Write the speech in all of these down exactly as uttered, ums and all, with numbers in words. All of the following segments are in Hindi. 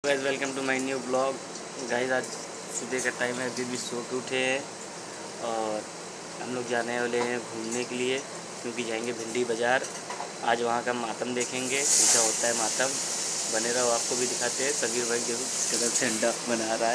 Guys welcome to my new blog. Guys आज सुबह का टाइम है, अभी भी सो के उठे हैं और हम लोग जाने वाले हैं घूमने के लिए, क्योंकि जाएंगे भिंडी बाज़ार। आज वहाँ का मातम देखेंगे, कैसा होता है मातम। बने रहो, आपको भी दिखाते हैं। सभी भाई देखो किस कदर से अंडा बना रहा है,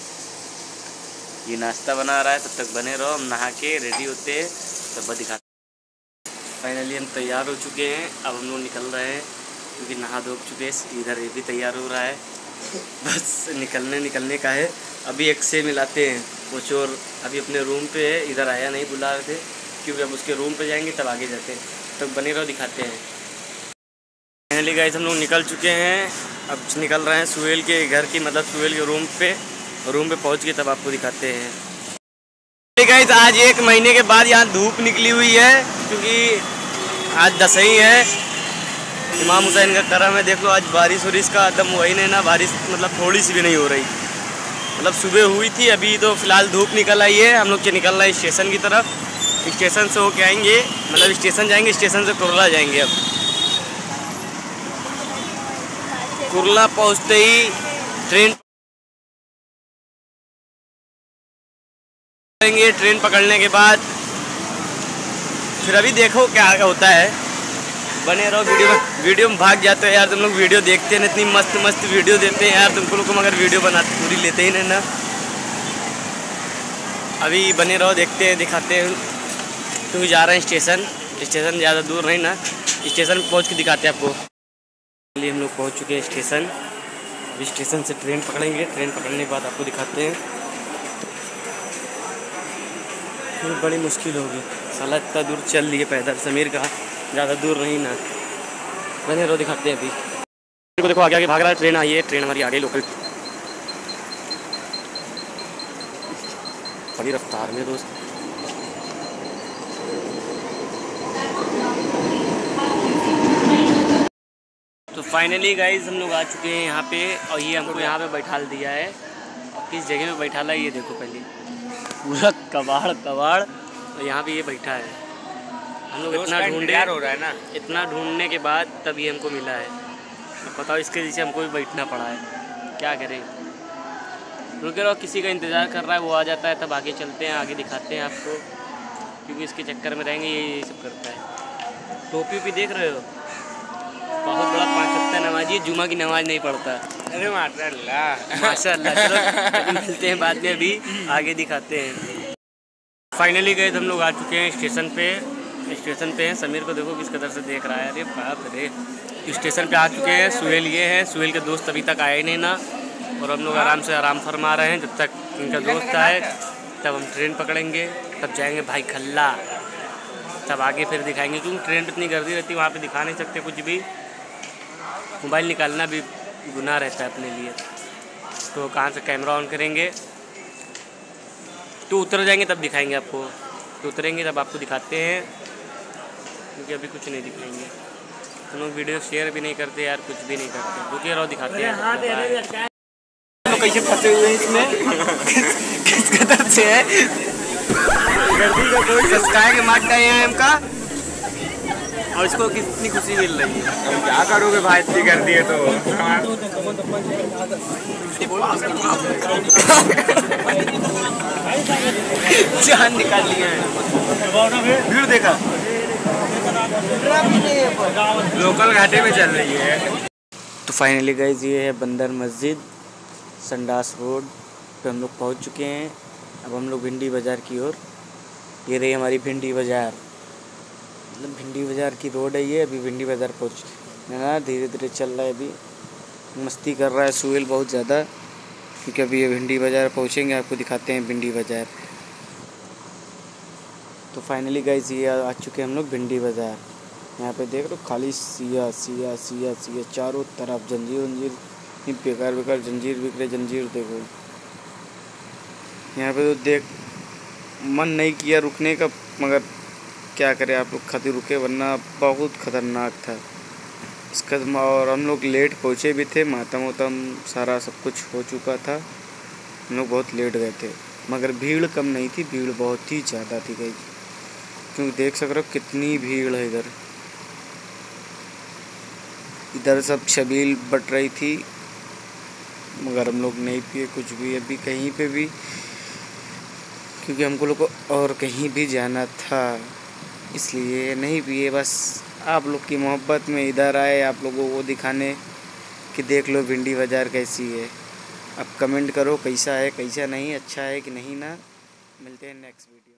ये नाश्ता बना रहा है। तब तक बने रहो, हम नहा के रेडी होते हैं तब दिखाते हैं। फाइनली हम तैयार हो चुके हैं, अब हम लोग निकल रहे हैं क्योंकि नहा धो चुके हैं। इधर ये भी तैयार हो रहा है, बस निकलने निकलने का है। अभी एक से मिलाते हैं वो चोर अभी अपने रूम पे है, इधर आया नहीं, बुला रहे थे क्योंकि अब उसके रूम पे जाएंगे तब आगे जाते हैं। तो बने रहो, दिखाते हैं। फाइनली गाइस हम लोग निकल चुके हैं, अब निकल रहे हैं सुहेल के घर की, मतलब सुहेल के रूम पे। रूम पे पहुंच के तब आपको दिखाते हैं। गाइस आज एक महीने के बाद यहाँ धूप निकली हुई है, क्योंकि आज दसवीं है, इमाम हुसैन का करम है। देख लो आज बारिश वारिश का एकदम वही नहीं ना, बारिश मतलब थोड़ी सी भी नहीं हो रही। मतलब सुबह हुई थी, अभी तो फिलहाल धूप निकल आई है। हम लोग के निकल रहे हैं स्टेशन की तरफ, स्टेशन से होके आएंगे, मतलब स्टेशन जाएंगे, स्टेशन से कुरला जाएंगे। अब कुरला पहुंचते ही ट्रेन पकड़ेंगे। ट्रेन पकड़ने के बाद फिर अभी देखो क्या होता है। बने रहो वीडियो में। वीडियो में भाग जाते हो यार तुम लोग, वीडियो देखते हैं ना, इतनी मस्त मस्त वीडियो देते हैं यार तुमको लोग को, मगर वीडियो बनाते पूरी लेते ही नहीं ना। अभी बने रहो, देखते हैं, दिखाते हैं, क्योंकि जा रहे हैं स्टेशन। स्टेशन ज़्यादा दूर नहीं ना, स्टेशन पहुंच के दिखाते हैं आपको। चलिए हम लोग पहुंच चुके हैं स्टेशन। अभी स्टेशन से ट्रेन पकड़ेंगे, ट्रेन पकड़ने के बाद आपको दिखाते हैं। फिर बड़ी मुश्किल होगी, साला इतना दूर चल लिए पैदल। समीर कहा ज़्यादा दूर नहीं ना, बने रहो, दिखाते हैं। अभी को देखो आगे आगे भाग रहा है, ट्रेन आई है, ट्रेन हमारी आ गई लोकल, बड़ी रफ्तार में दोस्त। तो फाइनली गाइज हम लोग आ चुके हैं यहाँ पे, और ये हमको यहाँ पे बैठा दिया है। और किस जगह पे बैठा है ये देखो, पहले पूरा कबाड़ कबाड़, और यहाँ पे ये बैठा है। हम लोग इतना ढूंढे हो रहा है ना, इतना ढूंढने के बाद तब ये हमको मिला है। बताओ, इसके नीचे हमको भी बैठना पड़ा है, क्या करें। रुके रहो, किसी का इंतज़ार कर रहा है, वो आ जाता है तब आगे चलते हैं, आगे दिखाते हैं आपको, क्योंकि इसके चक्कर में रहेंगे ये ये सब करता है। टोपी भी देख रहे हो, बहुत बड़ा पाँच वक्त नमाजी, जुमा की नमाज नहीं पढ़ता। अरे माशाल्लाह माशाल्लाह। चलो मिलते हैं बाद में, अभी आगे दिखाते हैं। फाइनली गए हम लोग आ चुके हैं स्टेशन पे। स्टेशन पे हैं, समीर को देखो किस कदर से देख रहा है। अरे बाप रे, स्टेशन पे आ चुके हैं। सुहेल ये है, सुहेल के दोस्त अभी तक आए नहीं ना, और हम लोग आराम से आराम फरमा रहे हैं। जब तक इनका दोस्त आए तब हम ट्रेन पकड़ेंगे, तब जाएंगे भाई खल्ला, तब आगे फिर दिखाएंगे। क्योंकि ट्रेन पर इतनी गर्दी रहती है, वहाँ पे दिखा नहीं सकते कुछ भी, मोबाइल निकालना भी गुनाह रहता है अपने लिए। तो कहाँ से कैमरा ऑन करेंगे, तो उतर जाएंगे तब दिखाएंगे आपको। तो उतरेंगे तब आपको दिखाते हैं, क्योंकि अभी कुछ नहीं दिखाएंगे। तुम लोग वीडियो शेयर भी नहीं करते यार, कुछ भी नहीं करते। रुकिए रहो, दिखाते हैं। तो कैसे फंसे हुए हैं इसमें किस कदर से है गर्दी का कोई सस्काए के मार गए हैं हमका, और इसको कितनी खुशी मिल रही है। क्या करोगे भाई, इतनी गर्दी है तो। जान निकाल लिया है, भीड़ देखा, लोकल घाटे में चल रही है। तो फाइनली गाइस ये है बंदर मस्जिद, संडास रोड पे हम लोग पहुंच चुके हैं। अब हम लोग भिंडी बाज़ार की ओर, ये रही हमारी भिंडी बाज़ार, मतलब भिंडी बाज़ार की रोड है ये। अभी भिंडी बाज़ार पहुँच ना, धीरे धीरे चल रहा है। अभी मस्ती कर रहा है सुहेल बहुत ज़्यादा, क्योंकि अभी ये भिंडी बाज़ार पहुँचेंगे, आपको दिखाते हैं भिंडी बाज़ार। तो फाइनली गाइस ये आ चुके हैं हम लोग भिंडी बाज़ार। यहाँ पे देख लो खाली सिया सिया सिया सिया चारों तरफ, जंजीर वंजीर, बेकार बेकार जंजीर बिक रहे, जंजीर देखो। यहाँ पे तो देख मन नहीं किया रुकने का, मगर क्या करें आप लोग, खातिर रुके, वरना बहुत ख़तरनाक था इसका। और हम लोग लेट पहुँचे भी थे, मातम वातम सारा सब कुछ हो चुका था, हम लोग बहुत लेट गए थे। मगर भीड़ कम नहीं थी, भीड़ बहुत ही ज़्यादा थी गई, क्योंकि देख सक रहे हो कितनी भीड़ है इधर। इधर सब छबील बट रही थी, मगर हम लोग नहीं पिए कुछ भी अभी कहीं पे भी, क्योंकि हमको लोग को और कहीं भी जाना था, इसलिए नहीं पिए। बस आप लोग की मोहब्बत में इधर आए आप लोगों को दिखाने कि देख लो भिंडी बाज़ार कैसी है। अब कमेंट करो कैसा है कैसा नहीं, अच्छा है कि नहीं ना। मिलते हैं नेक्स्ट वीडियो।